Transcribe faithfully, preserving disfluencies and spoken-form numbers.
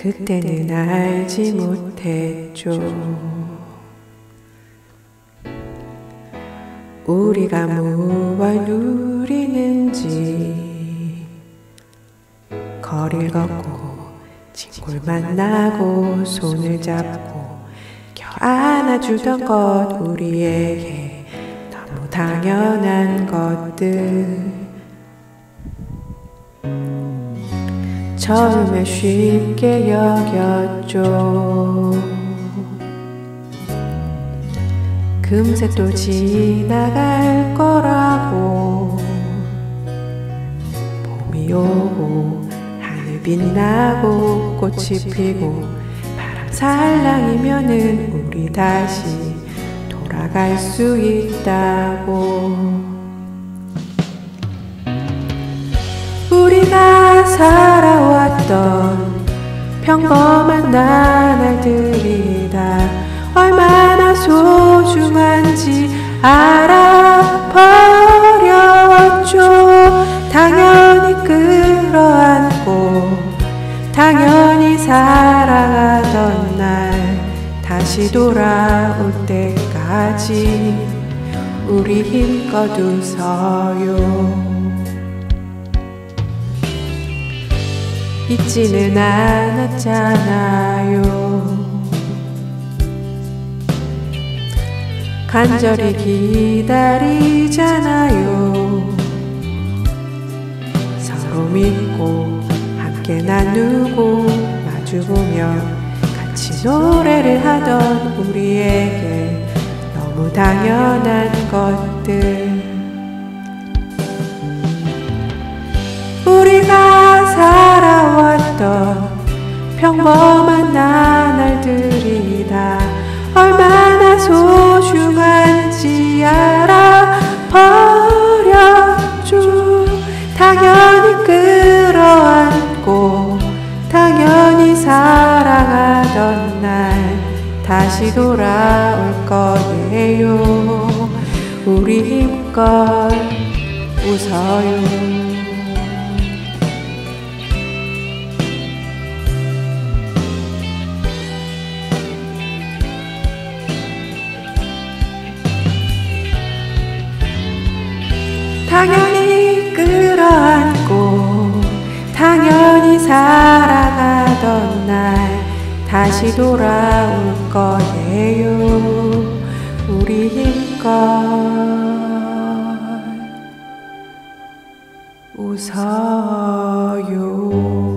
그때는 알지 못했죠. 우리가 무얼 누리는지. 거리를 걷고 친구를 만나고 손을 잡고 겨 안아주던 것, 우리에게 너무 당연한 것들. 처음에 쉽게 여겼죠. 금세 또 지나갈 거라고. 봄이 오고 하늘 빛나고 꽃이 피고 바람 살랑이면은 우리 다시 돌아갈 수 있다고. 우리가 살아왔던 평범한 나날들이 다 얼마나 소중한지 알아버렸죠. 당연히 끌어안고 당연히 사랑하던 날 다시 돌아올 때까지 우리 힘껏 웃어요. 잊지는 않았잖아요. 간절히 기다리잖아요. 서로 믿고 함께 나누고 마주보며 같이 노래를 하던 우리에게 너무 당연한 것들. 우리가 살아왔던 평범한 나날들이 다 얼마나 소중한지 알아버렸죠. 당연히 끌어안고 당연히 사랑하던 날 다시 돌아올 거예요. 우리 힘껏 웃어요. 당연히 끌어안고 당연히 사랑하던 날 다시 돌아올 거예요. 우리 힘껏 웃어요.